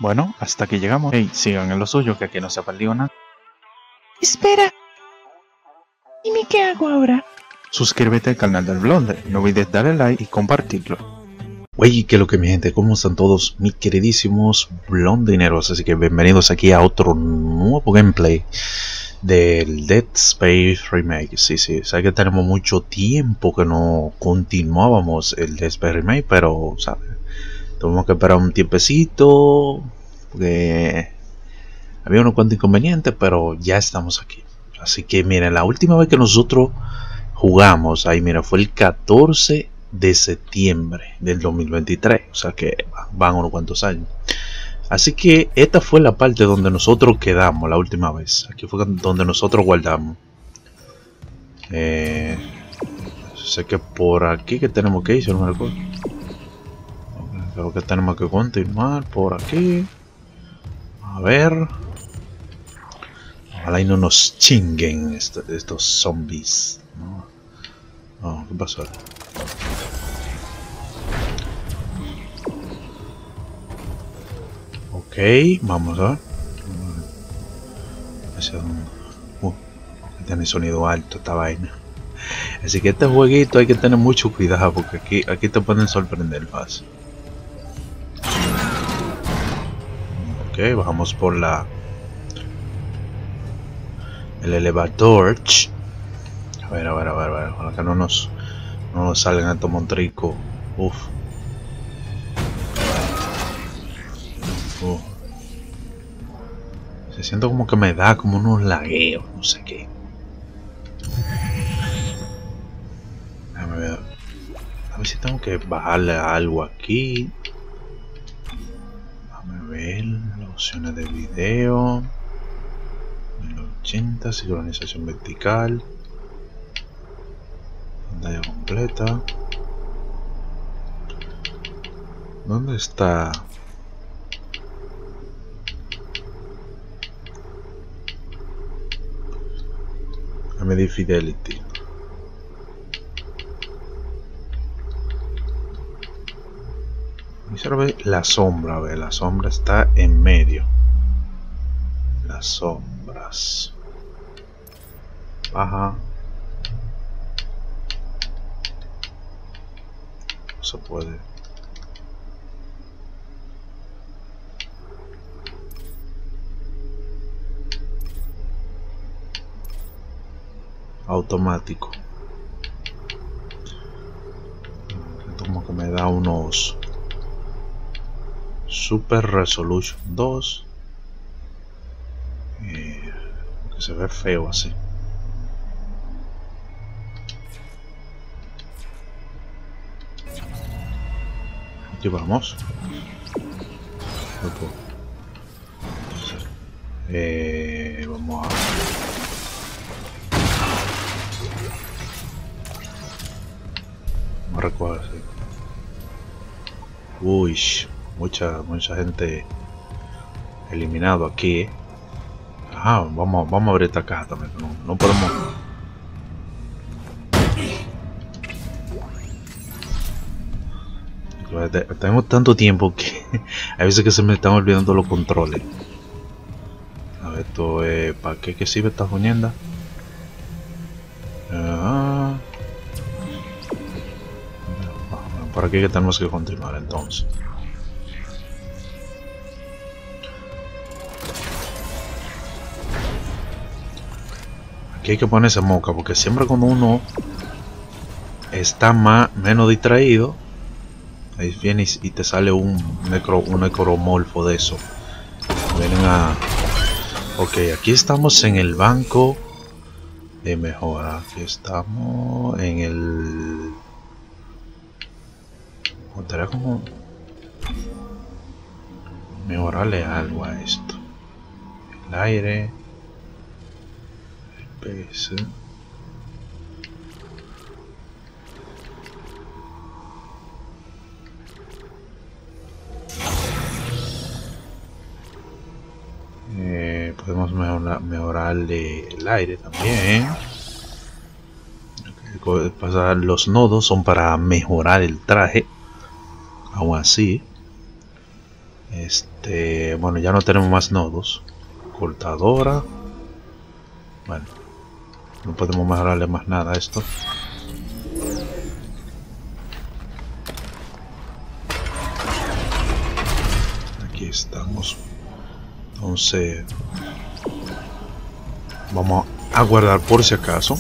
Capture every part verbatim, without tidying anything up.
Bueno, hasta aquí llegamos. Hey, sigan en lo suyo, que aquí no se ha perdido nada. Espera. ¿Y qué hago ahora? Suscríbete al canal del Blonde, no olvides darle like y compartirlo. Wey, que lo que mi gente, ¿cómo están todos mis queridísimos blondineros? Así que bienvenidos aquí a otro nuevo gameplay del Dead Space Remake. Sí, sí, sé que tenemos mucho tiempo que no continuábamos el Dead Space Remake, pero, ¿sabes? Tuvimos que esperar un tiempecito, porque había unos cuantos inconvenientes, pero ya estamos aquí. Así que miren, la última vez que nosotros jugamos, ahí mira, fue el catorce de septiembre del dos mil veintitrés, o sea que van unos cuantos años. Así que esta fue la parte donde nosotros quedamos la última vez. Aquí fue donde nosotros guardamos. Eh, sé que por aquí que tenemos que ir, si no me recuerdo. Creo que tenemos que continuar por aquí. A ver. Ojalá y no nos chinguen estos, estos zombies. No. Oh, ¿qué pasó? Ok, vamos a ver. Hacia dónde. Uh, tiene sonido alto esta vaina. Así que este jueguito hay que tener mucho cuidado porque aquí, aquí te pueden sorprender fácil. Ok, bajamos por la el elevador. A ver, a ver, a ver, a ver. Ojalá que no nos, no nos salgan estos montricos. Uf. Uf. Se siento como que me da como unos lagueos, no sé qué. Déjame ver. A ver si tengo que bajarle algo aquí. Déjame ver las opciones de video. mil ochenta, sincronización vertical. Pantalla completa. ¿Dónde está? M D Fidelity. Y ve la sombra, ve, la sombra está en medio. Las sombras. Baja. No se puede. Automático. Como que me da unos Super Resolution dos. Eh, que se ve feo así. Aquí vamos. Eh, vamos a no recuerdo, sí. Uy, mucha mucha gente eliminado aquí, ¿eh? Ajá, vamos, vamos a abrir esta caja también. No, no podemos. Tenemos tanto tiempo que hay veces que se me están olvidando los controles. A ver, esto es ¿para qué que sirve esta jodienda? Ah. Por aquí que tenemos que continuar entonces. Aquí hay que ponerse moca porque siempre cuando uno está más menos distraído, ahí vienes y te sale un necro, un necromorfo de eso. Vienen a. Ok, aquí estamos en el banco de mejora. Aquí estamos en el. Contará como mejorarle algo a esto. El aire. El P S. Eh, podemos mejorar, mejorarle el aire también. Okay, pasar los nodos son para mejorar el traje. Aún así, este Este, bueno, ya no tenemos más nodos. Cortadora. Bueno, no podemos mejorarle más nada a esto. Aquí estamos. Entonces, vamos a guardar por si acaso,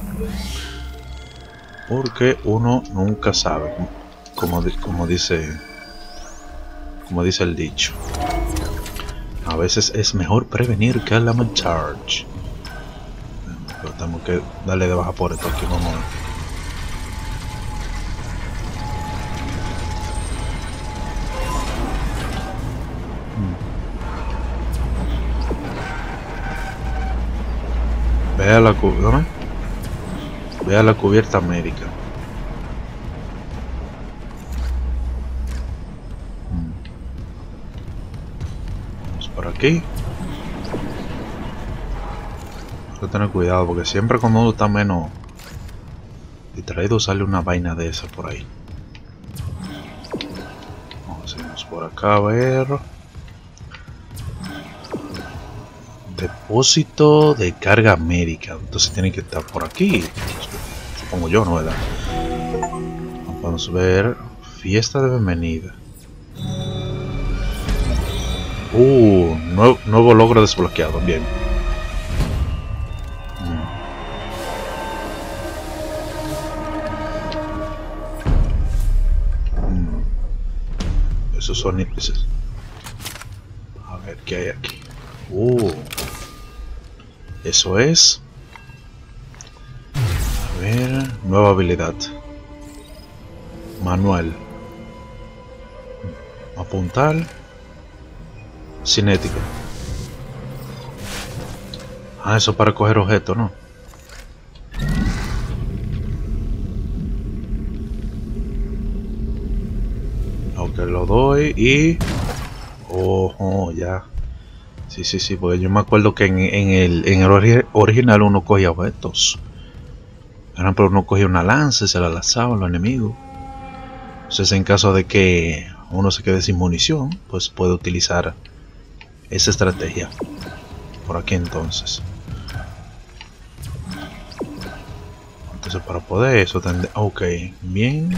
porque uno nunca sabe, como, como dice como dice el dicho. A veces es mejor prevenir que lamentar. Pero tenemos que darle de baja por esto aquí. Vamos a ver. Vea la, ¿no? Vea la cubierta médica. Vamos por aquí. Hay que tener cuidado porque siempre cuando uno está menos distraído sale una vaina de esa por ahí. Vamos a irnos por acá a ver. Depósito de carga médica. Entonces tiene que estar por aquí. Supongo yo, ¿no? ¿Verdad? Vamos a ver. Fiesta de bienvenida. Uh, nuevo, nuevo logro desbloqueado. Bien. Mm. Mm. Esos son... Esos. A ver, ¿qué hay aquí? Uh. Eso es. A ver, nueva habilidad. Manual. Apuntar. Cinética. Ah, eso para coger objetos, ¿no? Ok, lo doy y... Oh, oh, ya. Sí, sí, sí, porque yo me acuerdo que en, en el, en el ori original uno cogía objetos. Por ejemplo, uno cogía una lanza y se la lanzaba a los enemigos. Entonces, en caso de que uno se quede sin munición, pues puede utilizar esa estrategia. Por aquí entonces. Entonces, para poder eso tendré... Ok, bien.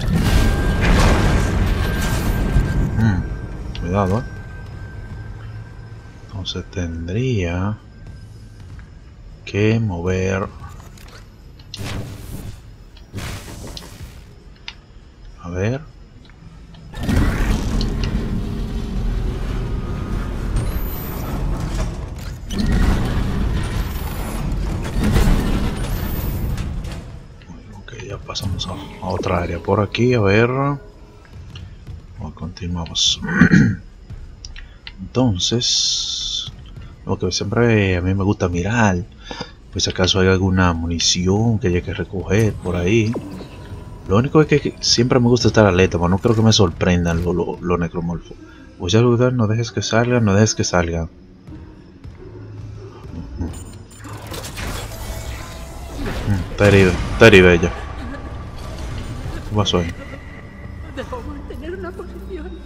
Hmm, cuidado, eh. Entonces tendría que mover a ver ok, ya pasamos a, a otra área por aquí. A ver, bueno, continuamos. Entonces, lo que siempre a mí me gusta mirar, pues si acaso hay alguna munición que haya que recoger por ahí. Lo único es que siempre me gusta estar alerta, pero no creo que me sorprendan los lo, lo necromorfos. Voy a saludar, no dejes que salgan, no dejes que salgan. Está herida, está herida ella. ¿Qué pasó ahí? Debo mantener una posición.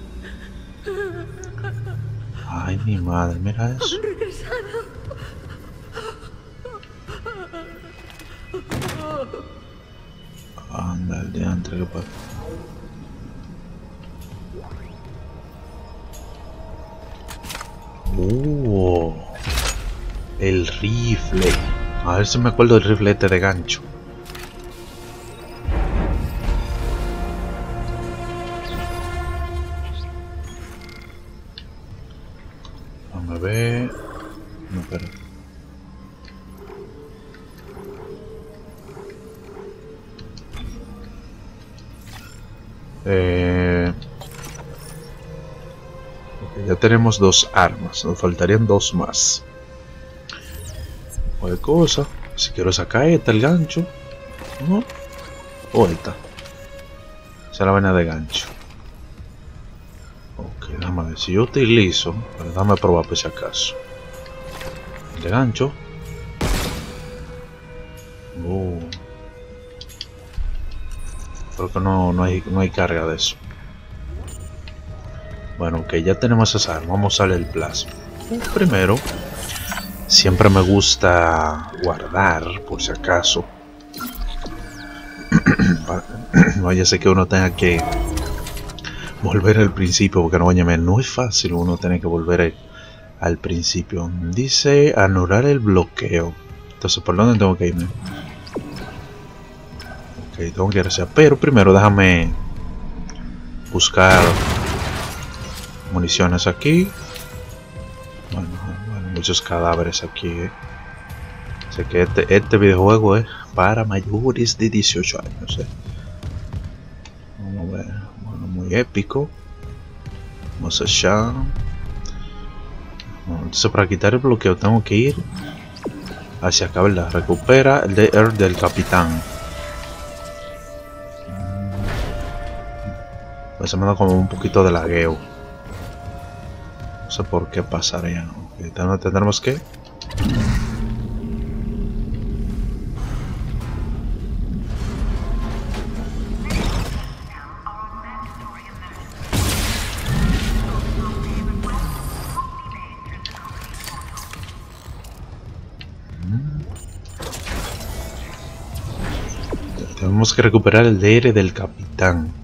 Ay, mi madre, mira eso. Han regresado. Anda, el diantre, ¿qué pasa? Uh, el rifle. A ver si me acuerdo del rifle este de gancho. Vamos a ver. No, espera. Eh, okay, ya tenemos dos armas, nos faltarían dos más. Cualquier cosa, si quiero sacar esta, el gancho, ¿no? O esta. Esa es la vaina de gancho. Ok, déjame ver, si yo utilizo, pero déjame probar por si acaso. El de gancho. Oh. Creo que no, no, hay, no hay carga de eso. Bueno, que ya tenemos esa arma, vamos a usar el plasma. Primero, siempre me gusta guardar, por si acaso. Vaya, sé que uno tenga que volver al principio, porque no, óyeme, no es fácil uno tener que volver al principio. Dice anular el bloqueo. Entonces, ¿por dónde tengo que irme? Ok, tengo que ir hacia. Pero primero déjame buscar municiones aquí. Bueno, bueno, muchos cadáveres aquí, eh. Sé que este, este videojuego es para mayores de dieciocho años, eh. Vamos a ver. Bueno, muy épico. Vamos allá. Bueno, entonces, para quitar el bloqueo tengo que ir hacia acá, ¿verdad? Recupera el D R del capitán. Pues se me da como un poquito de lagueo. No sé por qué pasaría. Okay, tendremos que... Tenemos que recuperar el D R del capitán.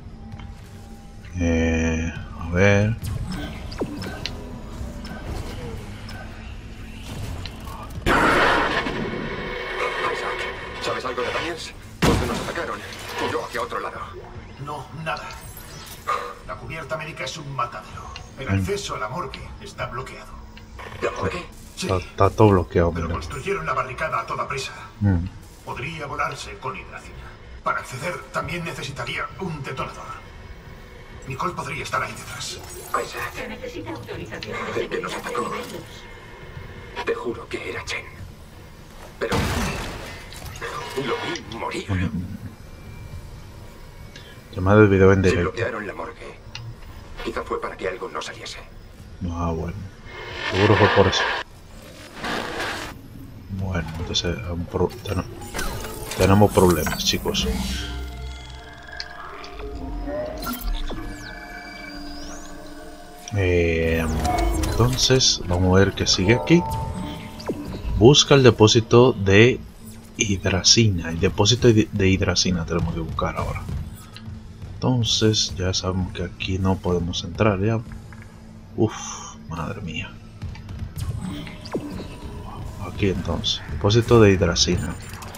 Eh, a ver. ¿Sabes algo de Daniels? ¿Dónde nos atacaron? Yo hacia otro lado. No, nada. La cubierta médica es un matadero. El acceso a la morgue está bloqueado. ¿La morgue? Sí, Está, está todo bloqueado, pero mira. construyeron la barricada a toda prisa. Mm. Podría volarse con hidracina. Para acceder también necesitaría un detonador. Nicole podría estar ahí detrás. Isaac, Se necesita autorización de el que nos seguridad atacó. de niveles. Te juro que era Chen. Pero... lo vi morir. Llamada de video en Si directo. bloquearon la morgue, quizá fue para que algo no saliese. Ah, bueno. Seguro fue por eso. Bueno, entonces un pro ten tenemos problemas, chicos. Eh, entonces, vamos a ver qué sigue aquí. Busca el depósito de hidracina. El depósito de hidracina tenemos que buscar ahora. Entonces, ya sabemos que aquí no podemos entrar ya. Uf, madre mía. Aquí entonces, depósito de hidracina.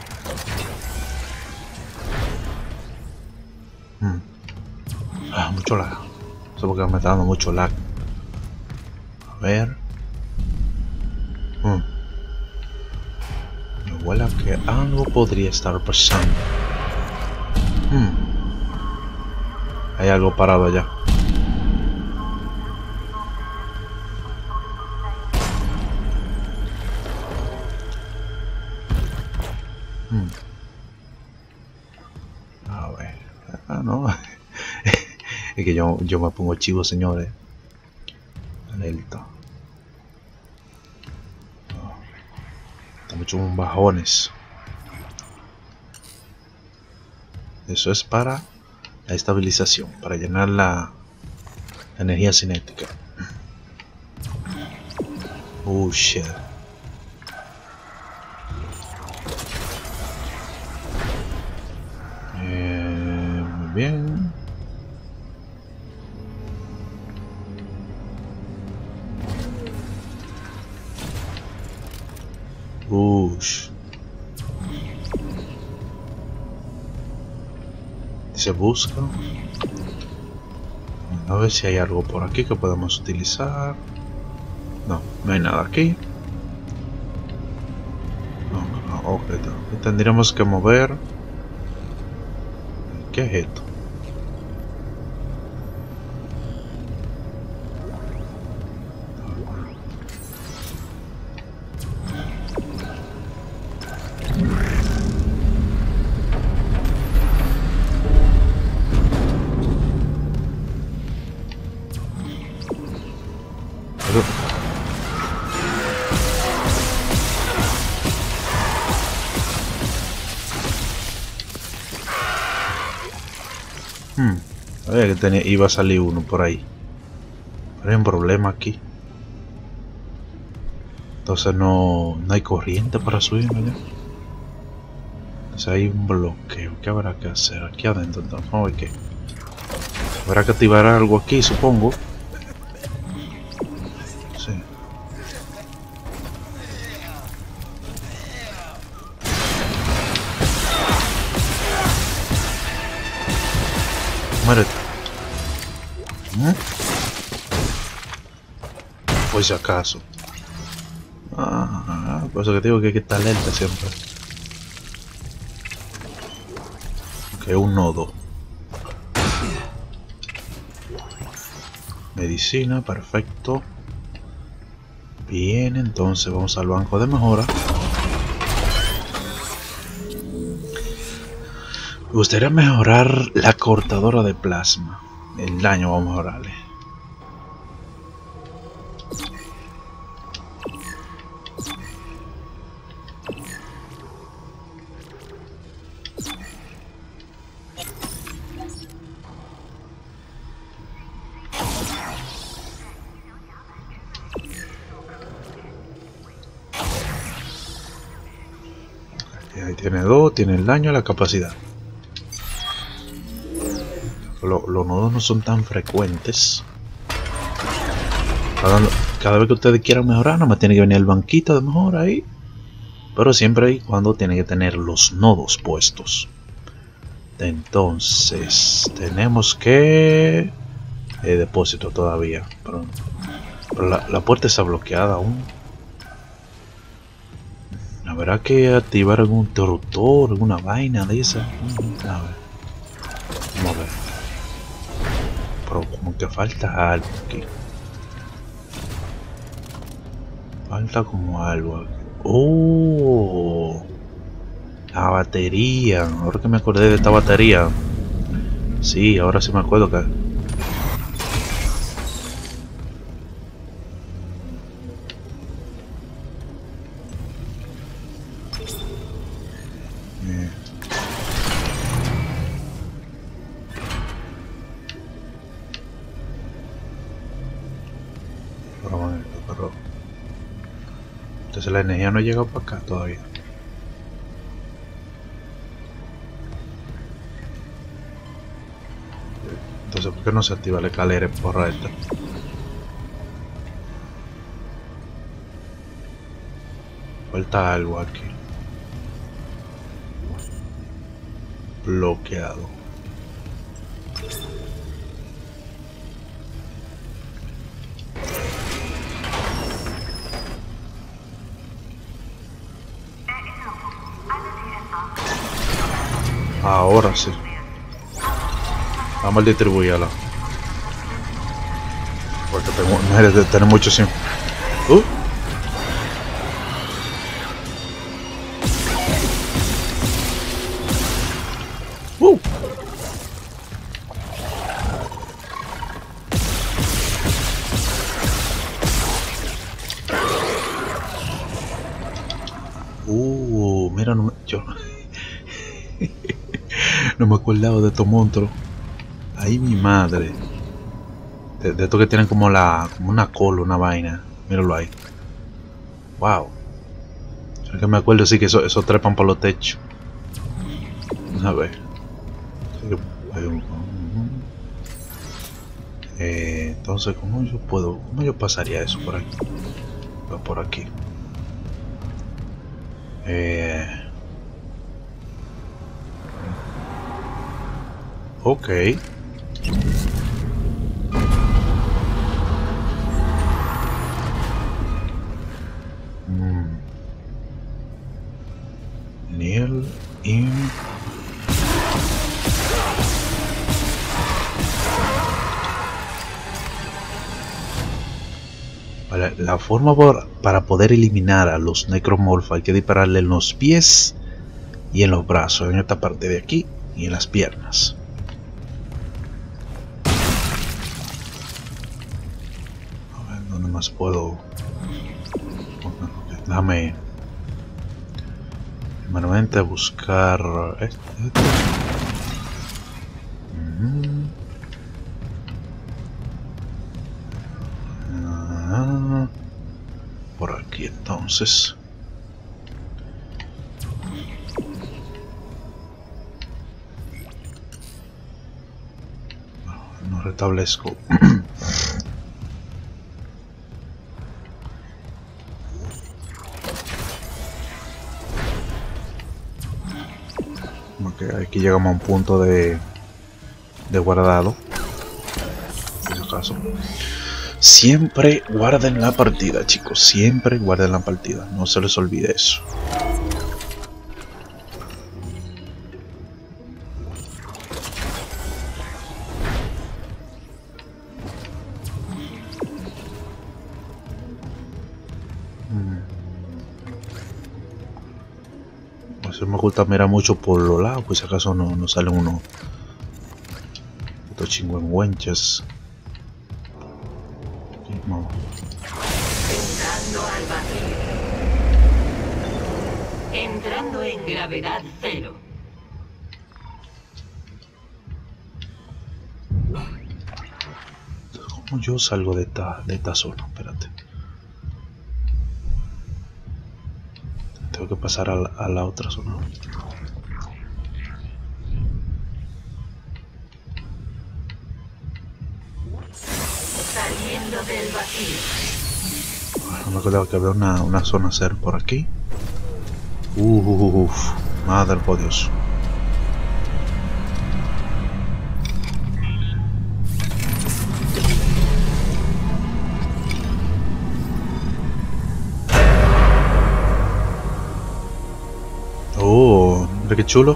Hmm. Ah, mucho lag. No sé por qué me está dando mucho lag. A ver. Hmm. Me huele a que algo podría estar pasando. Hmm. Hay algo parado allá. Hmm. A ver. Ah, no. Es que yo, yo me pongo chivo, señores. Alerta. Estamos hechos un bajones. Eso es para la estabilización, para llenar la, la energía cinética. Oh shit. Eh, muy bien. Ush. Se busca. A ver si hay algo por aquí que podemos utilizar. No, no hay nada aquí. No, no, ok, tendríamos que mover. ¿Qué es esto? Hmm. A ver, que tenía, iba a salir uno por ahí. Pero hay un problema aquí. Entonces no, no hay corriente para subir allá. Entonces hay un bloqueo. ¿Qué habrá que hacer aquí adentro? Entonces vamos a ver qué. Habrá que activar algo aquí, supongo. Sí. Muérete. ¿Mm? Por si acaso. Ah, por eso que te digo que hay que estar alerta siempre. Ok, un nodo. Medicina, perfecto. Bien, entonces vamos al banco de mejora. Me gustaría mejorar la cortadora de plasma. El daño vamos a mejorarle. Ahí tiene dos, tiene el daño y la capacidad. Lo, los nodos no son tan frecuentes. Cada, cada vez que ustedes quieran mejorar, no me tiene que venir el banquito de mejora ahí. Pero siempre y cuando tiene que tener los nodos puestos. Entonces, tenemos que... Eh, depósito todavía. Pero, pero la, la puerta está bloqueada aún. Habrá que activar algún interruptor, alguna vaina de esa. A ver. Vamos a ver. Pero como que falta algo aquí. Falta como algo aquí. Oh, la batería. Ahora que me acordé de esta batería. Sí, ahora sí me acuerdo que... Eh. Vamos a ver, pero... Entonces la energía no ha llegado para acá todavía. Entonces, ¿por qué no se activa la escalera por esta? Falta algo aquí. Bloqueado. Ahora sí. Vamos a distribuirla. Porque tengo, no, tener mucho sin. Uh. Uh. Uh, mira, no me, yo no me acordaba de estos monstruos. Ahí mi madre. De, de estos que tienen como la como una cola, una vaina. Míralo ahí. Wow. Es que me acuerdo sí que eso, eso trepan por los techos. A ver. Eh, entonces, ¿cómo yo puedo? ¿Cómo yo pasaría eso por aquí? Por aquí. Eh. Ok. Mm. Kneel in. Vale, la forma por, para poder eliminar a los necromorphos hay que dispararle en los pies y en los brazos, en esta parte de aquí y en las piernas. A ver, ¿dónde más puedo? Déjame manualmente buscar este, este. Mm. entonces. No restablezco. Okay, aquí llegamos a un punto de, de guardado. En ese caso. Siempre guarden la partida, chicos. Siempre guarden la partida. No se les olvide eso. Eso me gusta mirar mucho por los lados, pues si acaso no, no salen unos estos chingüengüenches. No. Entrando al vacío. Entrando en gravedad cero. ¿Cómo yo salgo de esta, de esta zona? Espérate. Tengo que pasar a la, a la otra zona. Saliendo del vacío. No me acuerdo que había una, una zona cero por aquí. Uff, madre por Dios. Oh, mira qué chulo.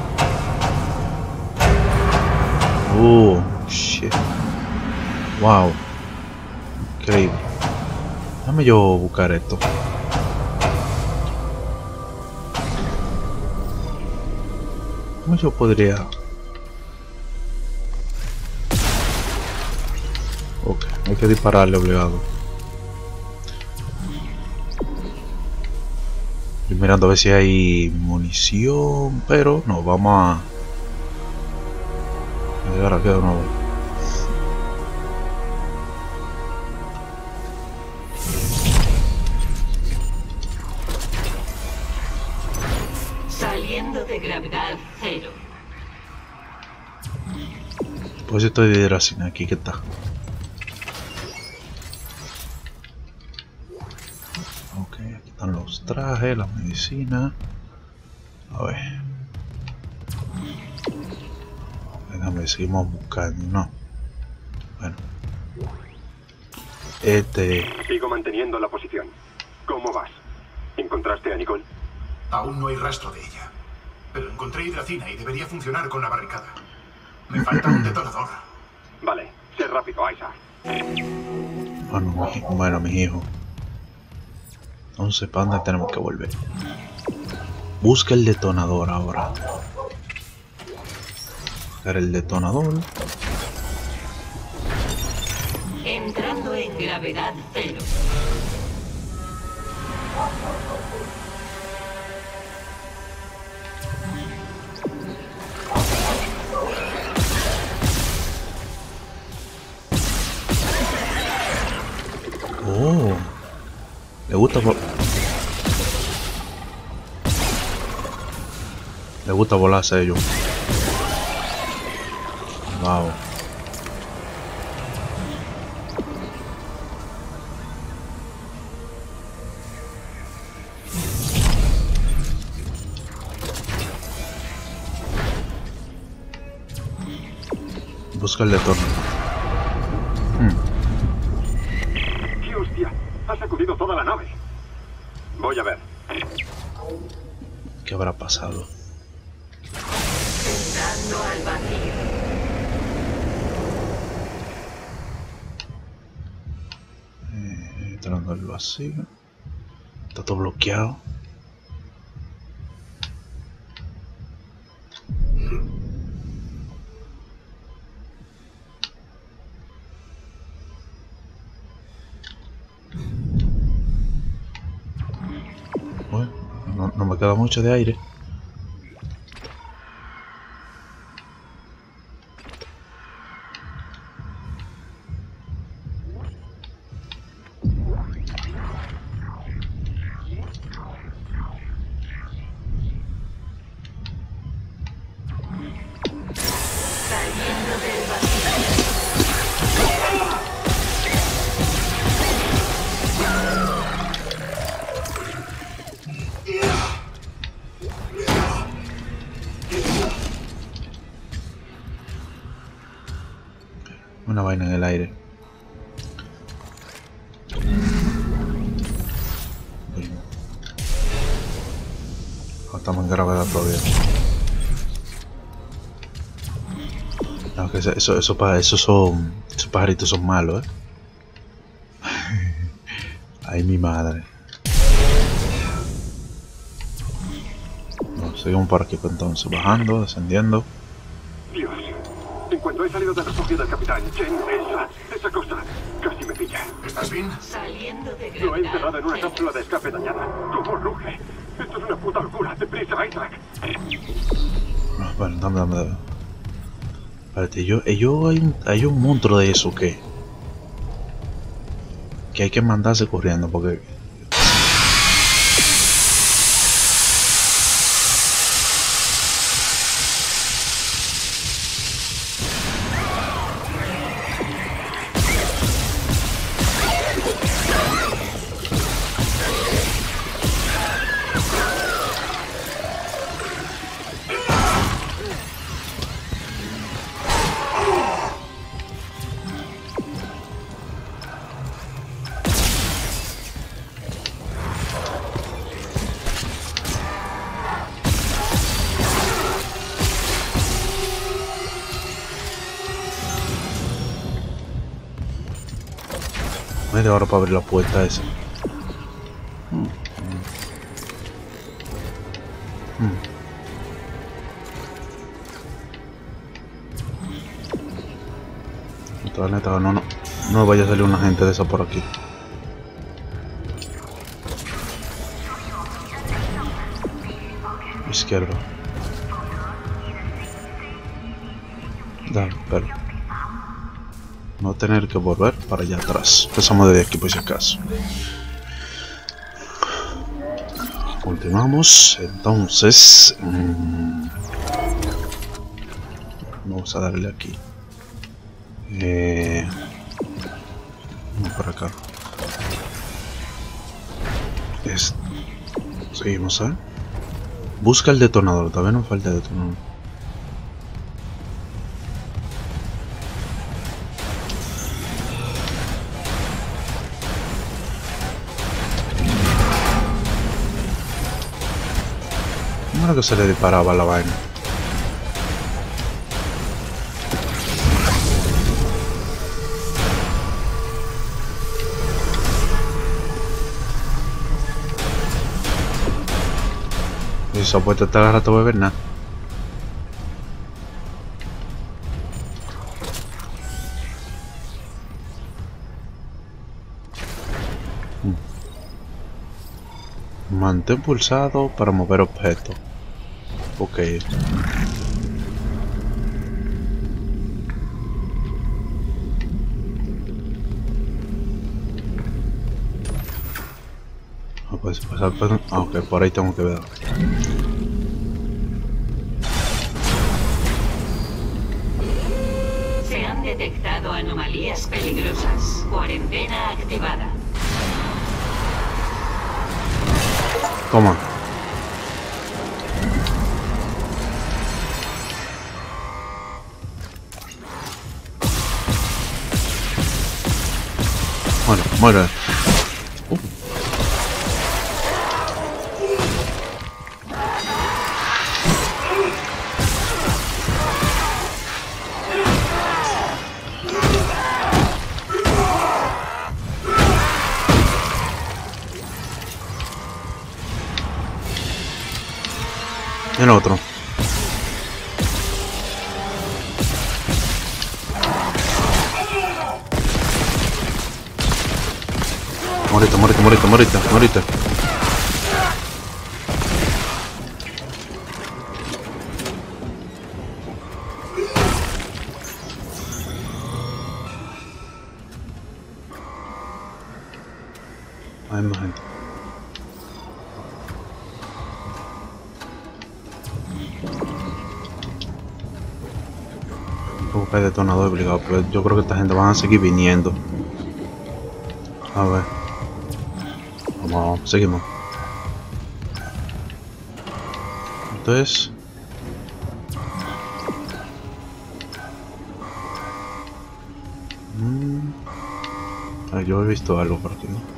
Oh, shit. Wow. Increíble. Déjame yo buscar esto. ¿Cómo yo podría? Ok, hay que dispararle obligado. Estoy mirando a ver si hay munición, pero no, vamos a... a llegar aquí de nuevo. Saliendo de gravedad cero. Pues estoy de hidracina aquí, ¿qué está? Ok, aquí están los trajes, la medicina. A ver. Déjame, seguimos buscando, no. Bueno. Este... Sigo manteniendo la posición. ¿Cómo vas? ¿Encontraste a Nicole? Aún no hay rastro de ella. Pero encontré hidracina y debería funcionar con la barricada. Me falta un detonador. Vale, sé rápido, Isaac. Bueno, mi, bueno, mis hijos. Entonces, ¿para dónde tenemos que volver? Busca el detonador ahora. Buscar el detonador. Entrando en gravedad cero. Oh, le gusta vo- le gusta volarse a ellos. Wow. Busca el detonador. Hmm. ¡Qué hostia! Ha sacudido toda la nave. Voy a ver. ¿Qué habrá pasado? Entrando al vacío. Eh, entrando al vacío. Está todo bloqueado. Bueno, no, no me queda mucho de aire. del vacío. Una vaina en el aire. No, estamos en gravedad todavía. No, que eso, eso, eso, pa- eso son, esos pajaritos son malos, eh. Ay, mi madre. No, seguimos por aquí entonces, bajando, descendiendo. Dios. En cuanto he salido del refugio del capitán Chen, esa, esa cosa casi me pilla. ¿Estás bien? Saliendo de Lo he encerrado en una gravedad cápsula de escape dañada. ¿Cómo ruge? Esto es una puta locura. ¡Deprisa, Isaac! No, bueno, dame, dame, dame. Espérate, yo, yo hay un, hay un monstruo de eso que que hay que mandarse corriendo porque media hora para abrir la puerta esa. Mm. Mm. Neta, neta, no, no, no vaya a salir una gente de esa por aquí. Izquierda. Dale, pero no tener que volver para allá atrás. Empezamos desde aquí por si acaso. Continuamos. Entonces mmm, vamos a darle aquí. Eh, vamos por acá. Es, seguimos, ¿eh? Busca el detonador. Todavía no falta el detonador. ¿Cómo era que se le disparaba la vaina? Y esa puerta está a rato de ver nada. Mantén pulsado para mover objetos. Ok. Ah, pues pasar por... Ah, ok, por ahí tengo que ver. Se han detectado anomalías peligrosas. Cuarentena activada. Toma. Bueno, muere. Uh. El otro. Morita, morita, morita, morita, morita. Hay más gente. buscar detonador obligado, pero yo creo que esta gente van a seguir viniendo. A ver. Vamos, seguimos. Entonces. Mmm. Ah, yo he visto algo por aquí, ¿no?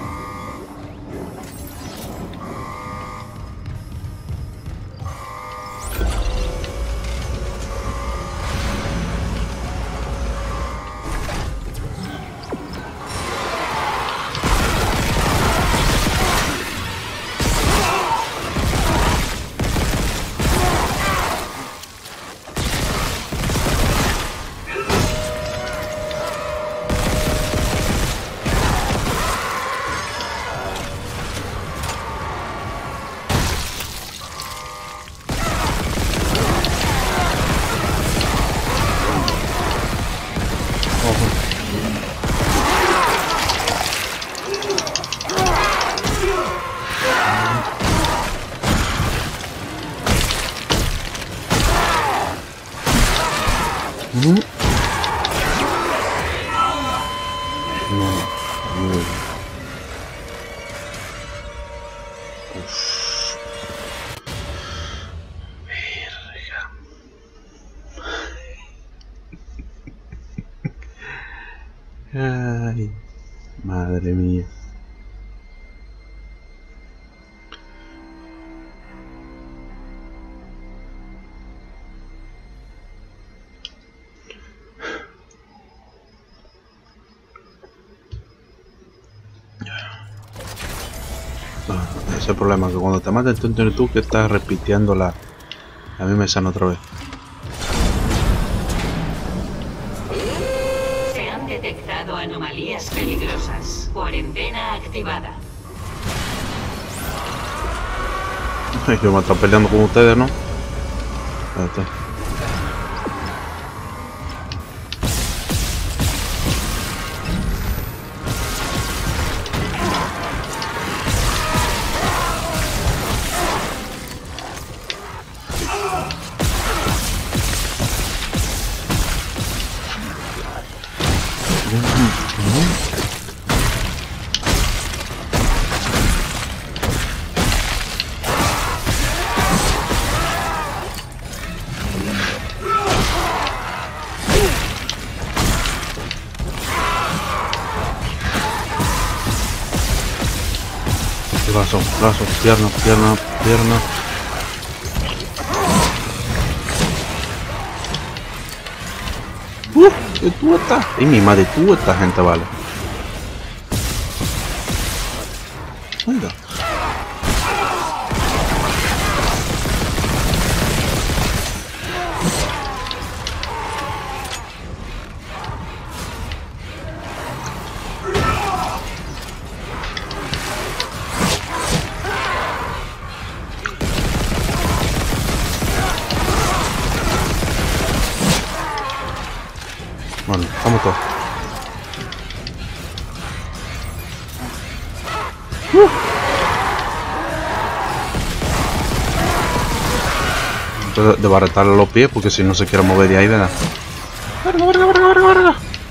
No. No. Uf. Verga. Ay, madre mía. Ese es el problema, que cuando te maten tú entiendes tú que estás repitiendo la, la misma escena otra vez. Se han detectado anomalías peligrosas. Cuarentena activada. Ay, yo me estoy peleando con ustedes, ¿no? Ahí está. Brazo, brazo, pierna, pierna, pierna. ¡Uh! ¡De tú estás! ¡Y mi madre, tú esta gente, vale! Venga. Bueno, vamos todos. Uh. Entonces, de barretarle los pies porque si no se quiere mover de ahí, ¿verdad? ¡Verga, verga, verga, verga, verga!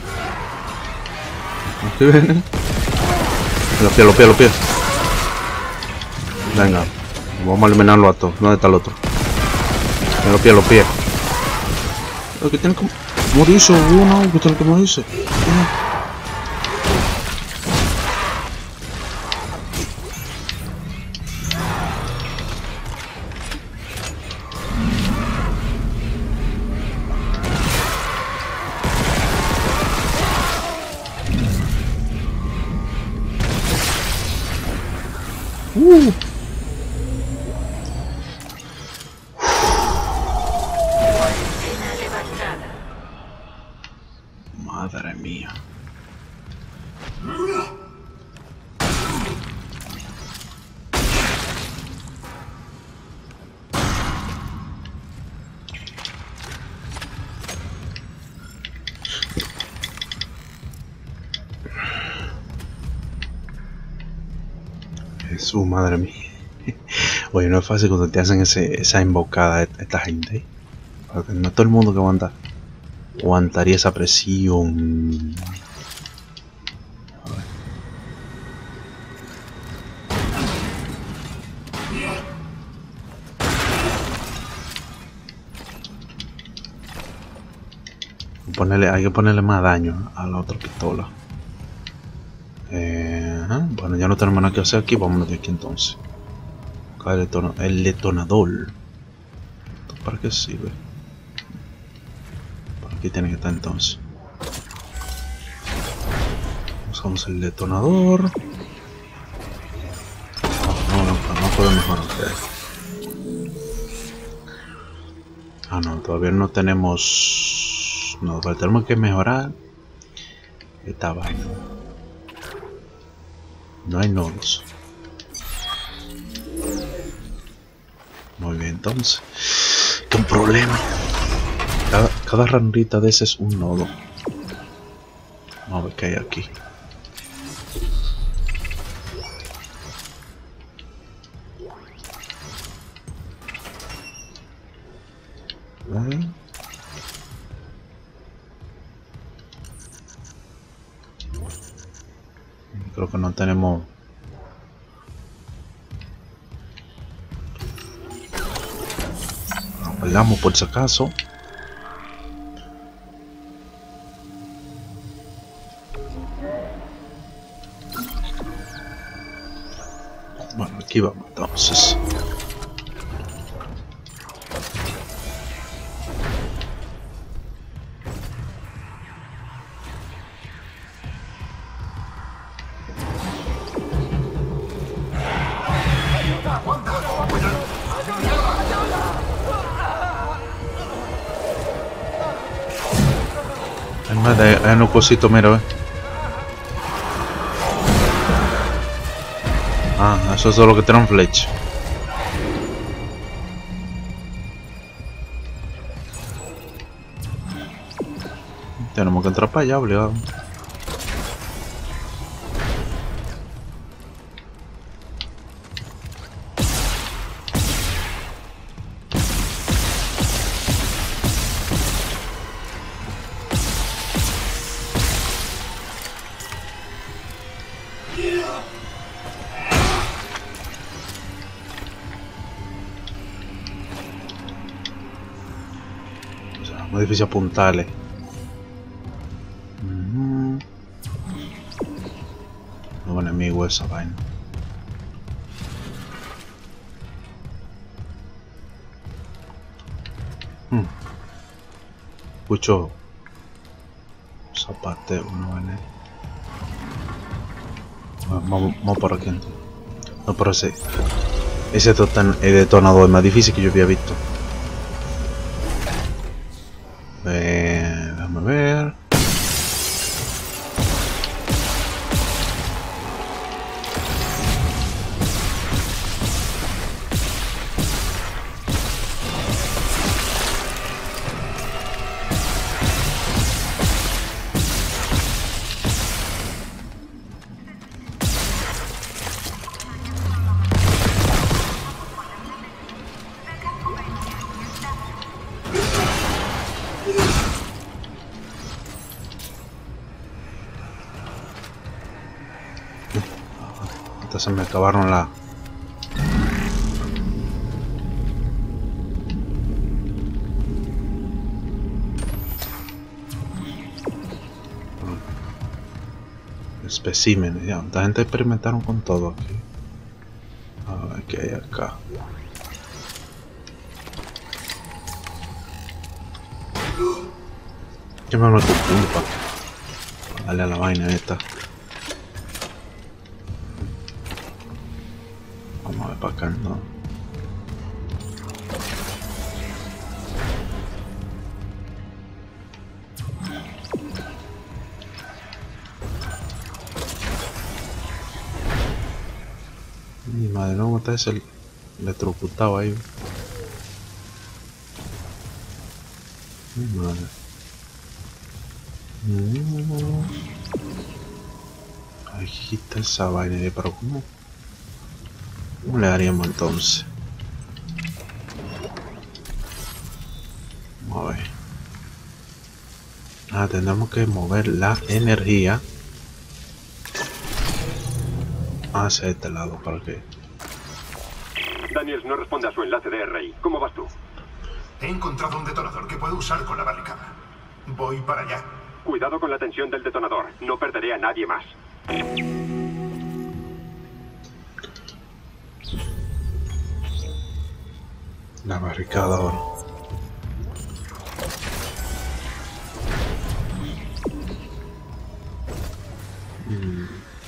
¿Aquí vienen? Los pies, los pies, los pies. Venga, vamos a eliminarlo a todos. ¿Dónde está el otro? Los pies, los pies. Lo que tiene como... morirse uno, ¿qué tal que morirse? Uh. Madre mía. Jesús, madre mía. Oye, no es fácil cuando te hacen ese, esa emboscada esta gente. Porque no es todo el mundo que aguanta. aguantaría esa presión. A ver. Ponerle, hay que ponerle más daño a la otra pistola. Eh, bueno, ya no tenemos nada que hacer aquí. Vámonos de aquí entonces. El, detona, el detonador. ¿Para qué sirve? Por aquí tiene que estar entonces. Usamos el detonador. No, no, no, no puedo mejorar. Ah, no, todavía no tenemos. No, pero tenemos que mejorar esta vaina. No hay nodos. Muy bien, entonces. ¡Qué un problema! Cada, cada ranurita de ese es un nodo. Vamos a ver qué hay aquí. ¿Vale? Creo que no tenemos. Nos pegamos por si acaso. Bueno, aquí vamos entonces. Hay un cosito, mira, eh. Ah, eso es lo que tiene un flecha. Tenemos que entrar para allá, obligado. Muy difícil apuntarle. Mm-hmm. No enemigo esa vaina. Hmm. Escucho zapateo, no viene. Vamos, vamos por aquí. No, por ese. Ese totan, el detonador es más difícil que yo había visto. Eh, déjame ver. Se me acabaron la... especímenes, ya. La gente experimentaron con todo aquí. A ver qué hay acá. Yo me meto culpa. Dale a la vaina esta. Vamos a ver para acá, no. Mi madre, no, está ese electrocutado ahí. Mi madre. No. Aquí está esa vaina, pero ¿cómo? ¿Cómo le haríamos entonces? Vamos a ver. Ah, tenemos que mover la energía hacia este lado para que... Daniels no responde a su enlace de R I. ¿Cómo vas tú? He encontrado un detonador que puedo usar con la barricada. Voy para allá. Cuidado con la tensión del detonador. No perderé a nadie más. La barricada ahora. Mm.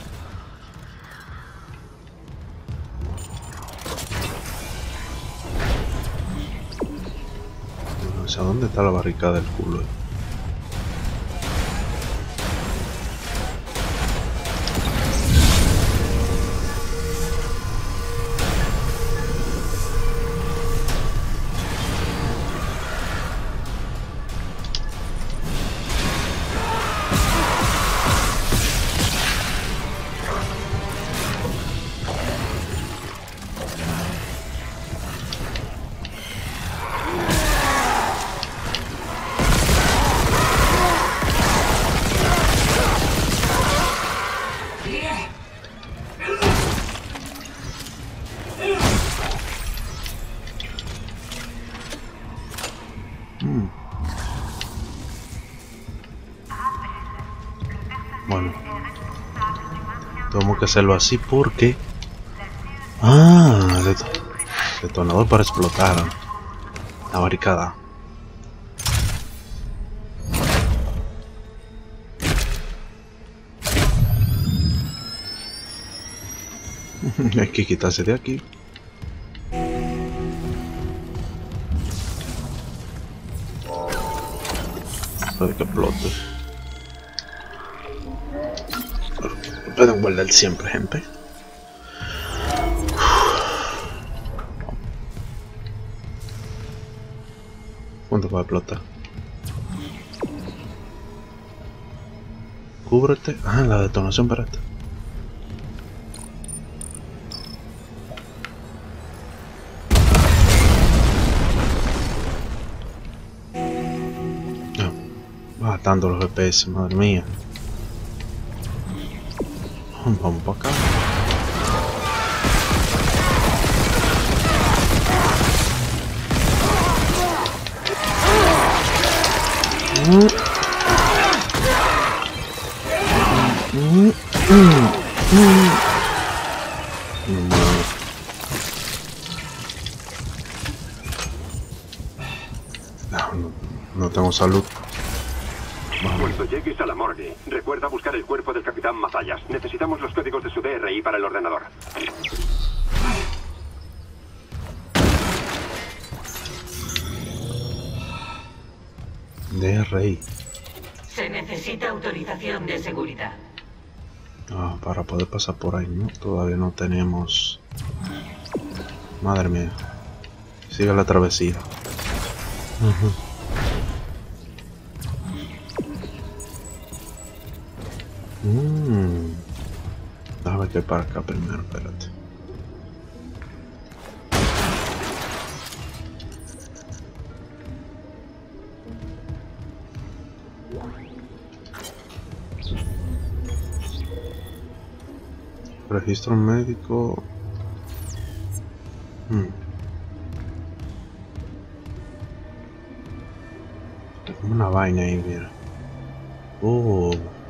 No sé dónde está la barricada del culo. Bueno, tenemos que hacerlo así porque... Ah, det detonador para explotar la barricada. Hay que quitarse de aquí. Para que explote. Pueden guardar siempre, gente. ¿Cuánto va a explotar? Cúbrete. Ah, la detonación para esto. Bajando los F P S, madre mía. Vamos para acá. Mm. Mm. Mm. Mm. No. No, no, no tengo salud. Cuando llegues a la morgue, recuerda buscar el cuerpo del capitán Mazayas. Necesitamos los códigos de su D R I para el ordenador. D R I. Se necesita autorización de seguridad. Ah, para poder pasar por ahí, ¿no? Todavía no tenemos... Madre mía. Sigue la travesía. Uh-huh. Mmm. Déjame que para acá primero, espérate. Registro médico. Hmm. Tengo una vaina ahí, mira. Oh.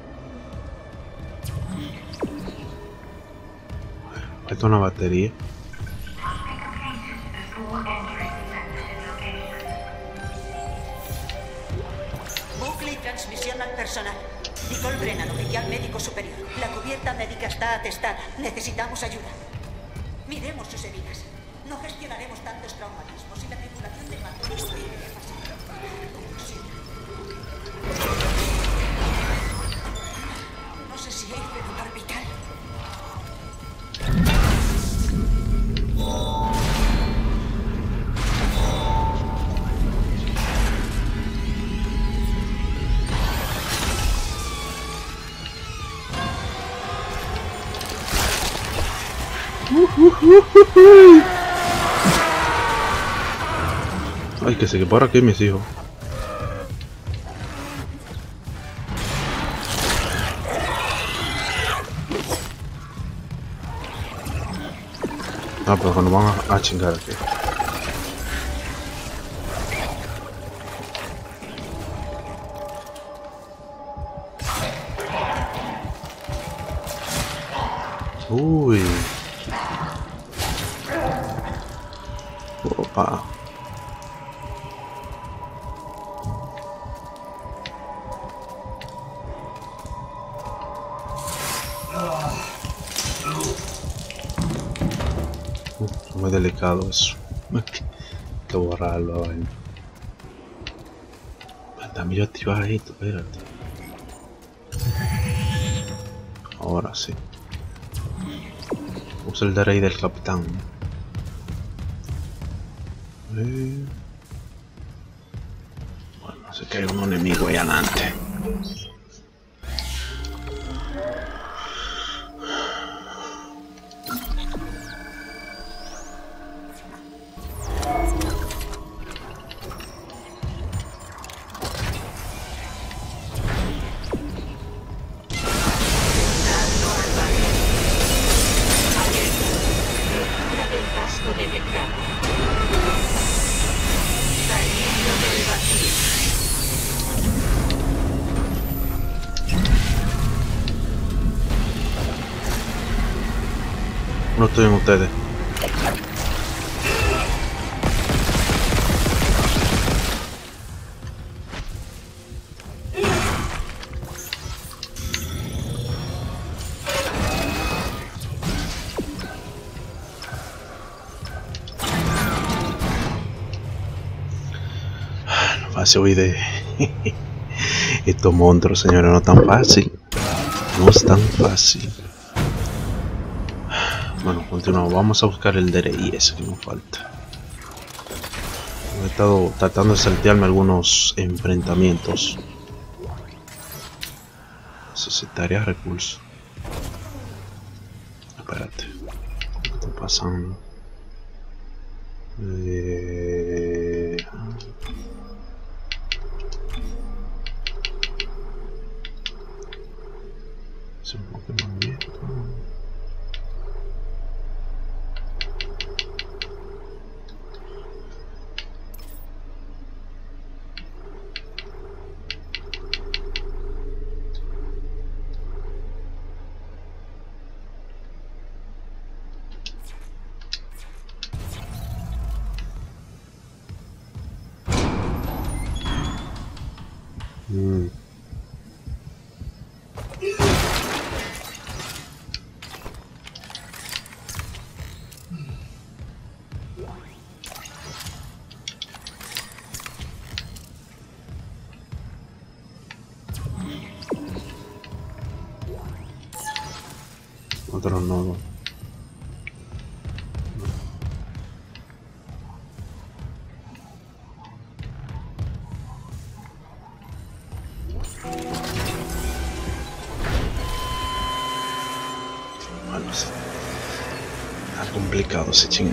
Esto es una batería. Bucle y transmisión al personal. Nicole Brennan, oficial médico superior. La cubierta médica está atestada. Necesitamos ayuda. Miremos sus heridas. No gestionaremos tantos traumatismos y la tripulación de Magnus tiene que pasar. No sé si hay celular vital. Ay, que se que por aquí mis hijos. Ah, pero nos van a, a chingar aquí. Uy. Opa. Uh, muy delicado eso. Hay que borrarlo. También yo activar esto, espérate. Ahora sí. Usa el de rey del capitán. Eh... Bueno, sé que hay un enemigo ahí adelante. No estoy en ustedes. No fácil hoy de estos monstruos, señores, no es tan fácil. No es tan fácil. Bueno, continuamos. Vamos a buscar el D R I ese que nos falta. He estado tratando de saltearme algunos enfrentamientos. Necesitaría recursos. Espérate. ¿Qué está pasando? Eh... Se me Pokémon bien. Mm. Otro nodo. Bueno, sí. Está complicado ese chingo.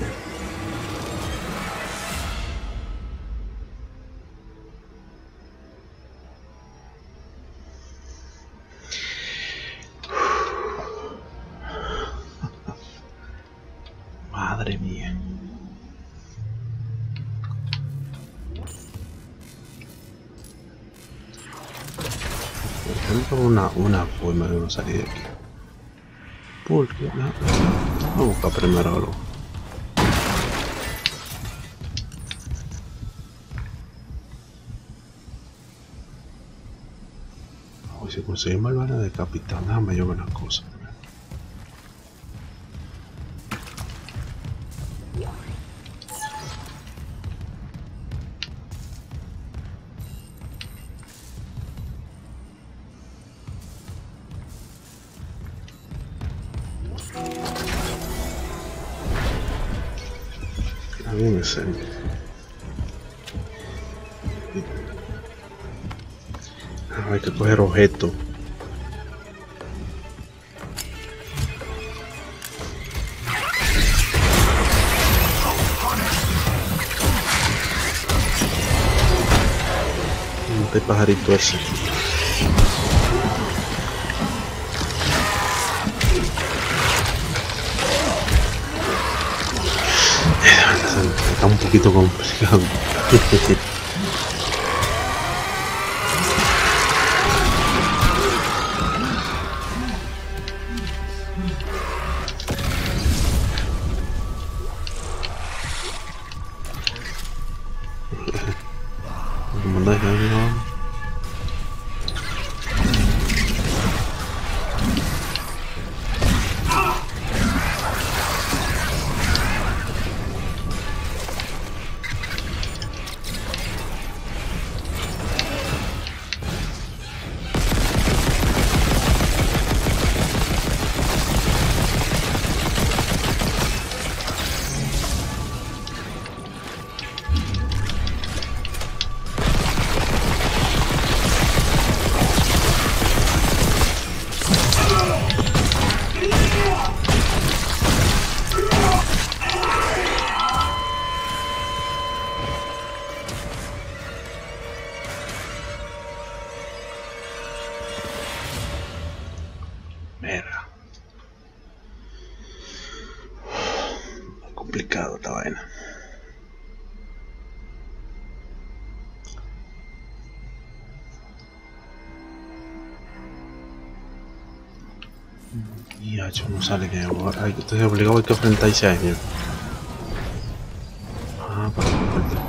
Madre mía. Tengo una, una forma de no salir de aquí. Porque no, vamos a buscar primero algo. Oye, si conseguimos el bala de capitán, déjame yo ver las cosas. Bien en serio. Hay que coger objetos. Este pajarito ese. Está un poquito complicado. Mira. Complicado esta vaina. Y ya, no sale que hay, estoy obligado a que enfrentarse a ellos. Ah, para que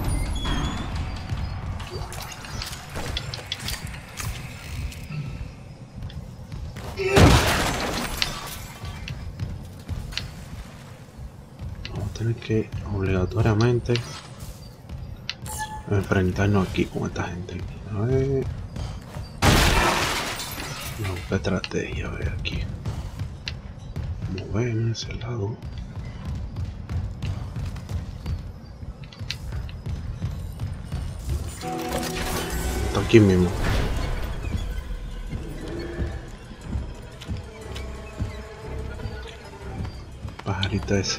tener que obligatoriamente enfrentarnos aquí con esta gente. A ver, no, qué estrategia, a ver aquí. Mover en ese lado. Está aquí mismo. Pajarita ese.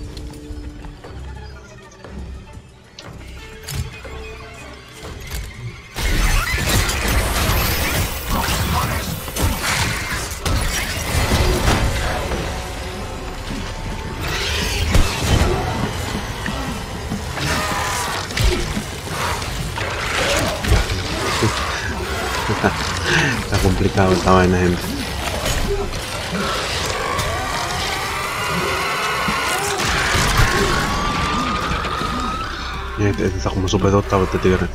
Está complicado esta vaina, gente. Este, este está como súper dotado este tigre.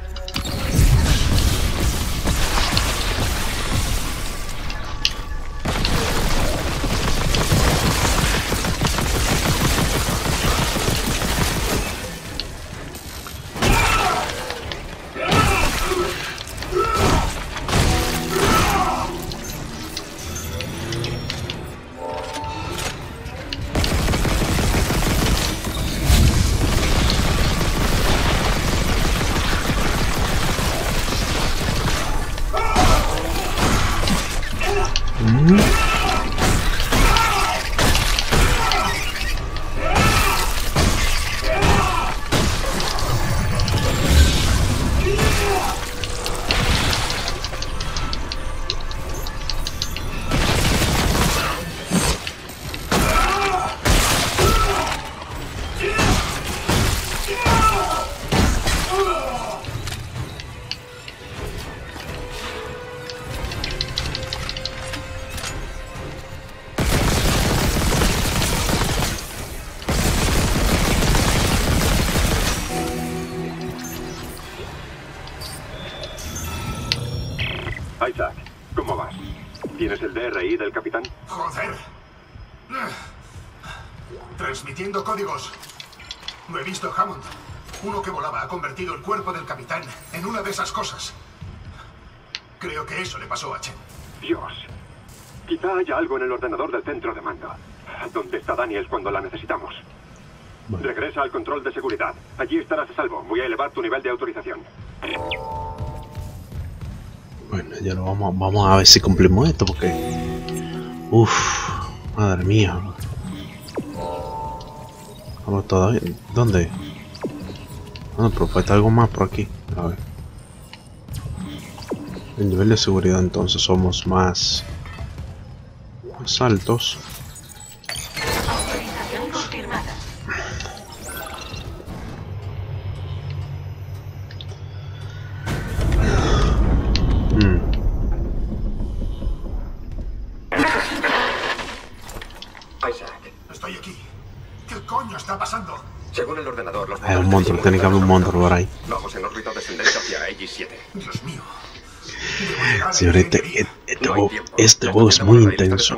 Isaac, ¿cómo vas? ¿Tienes el D R I del capitán? Joder. Transmitiendo códigos. Lo he visto, Hammond. Uno que volaba ha convertido el cuerpo del capitán en una de esas cosas. Creo que eso le pasó a Chen. Dios. Quizá haya algo en el ordenador del centro de mando. ¿Dónde está Daniel cuando la necesitamos? Bueno. Regresa al control de seguridad. Allí estarás a salvo. Voy a elevar tu nivel de autorización. Bueno, ya lo vamos, vamos a ver si cumplimos esto porque... Uff, madre mía. Vamos todavía... ¿Dónde? Bueno, pero falta algo más por aquí. A ver. El nivel de seguridad entonces somos más... Más altos. Autorización confirmada. monstruo, tiene que haber un monstruo por ahí. Vamos en órbita descendente hacia Aegis siete. Dios mío. Señor, este, este, este juego, este juego es muy intenso.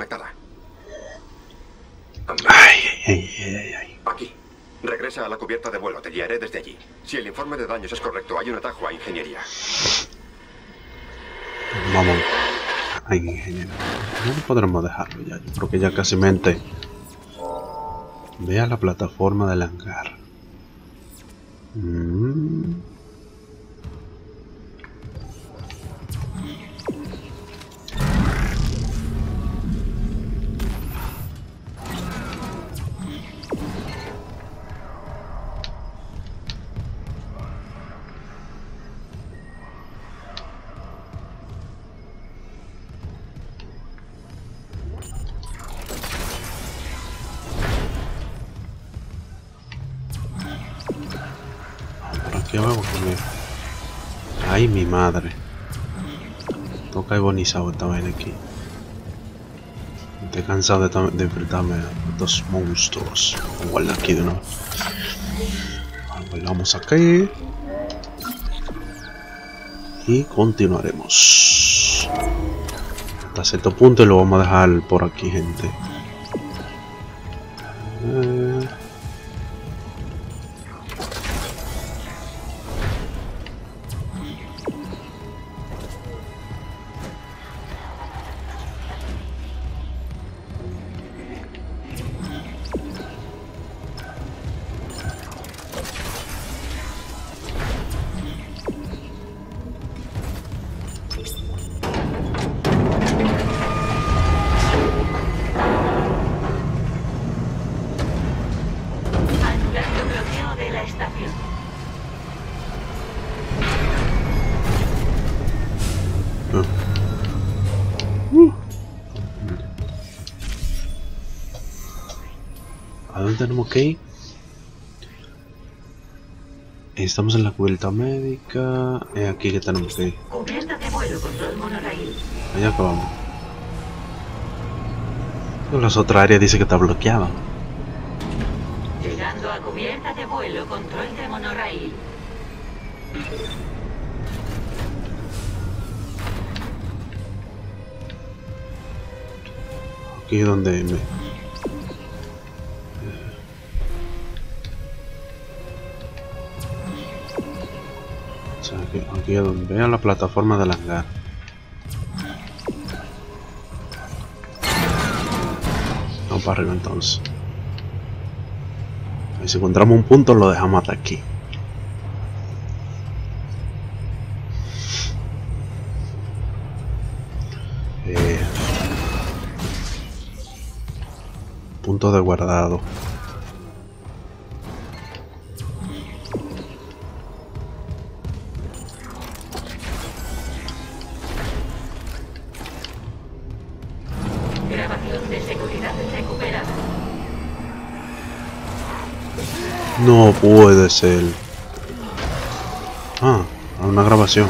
Ay, ay, ay, ay, ay. Aquí. Regresa a la cubierta de vuelo, te guiaré desde allí. Si el informe de daños es correcto, hay un atajo a ingeniería. Vamos. Ay, ingeniero. No podremos dejarlo ya. Yo creo que ya casi mente. Ve a la plataforma del hangar. Mm. Aquí abajo comer. Ay, mi madre. Toca ebonizado esta vaina aquí. Estoy cansado de, de enfrentarme a estos monstruos. Vamos a guardar aquí de nuevo. Guardamos aquí. Y continuaremos. Hasta cierto punto y lo vamos a dejar por aquí, gente. Eh... ¿A dónde tenemos que ir? Estamos en la cubierta médica. Es aquí que tenemos que ir. Cubierta de vuelo, control monorail. Allá que vamos. Las otras áreas dice que está bloqueada. Llegando a cubierta de vuelo, control de monorail. Aquí es donde me... O sea, aquí, aquí es donde veo la plataforma del hangar. Vamos para arriba entonces. Y si encontramos un punto lo dejamos hasta aquí. Eh, punto de guardado. Grabación de seguridad recuperada. No puede ser. Ah, una grabación.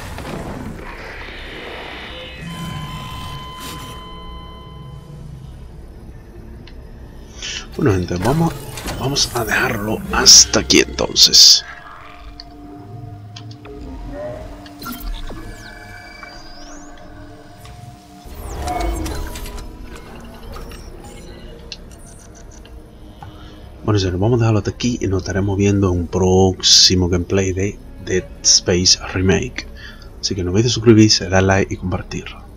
Bueno, gente, vamos, vamos a dejarlo hasta aquí entonces. Bueno, señores, vamos a dejarlo hasta aquí y nos estaremos viendo en un próximo gameplay de Dead Space Remake. Así que no olvides suscribirse, dar like y compartirlo.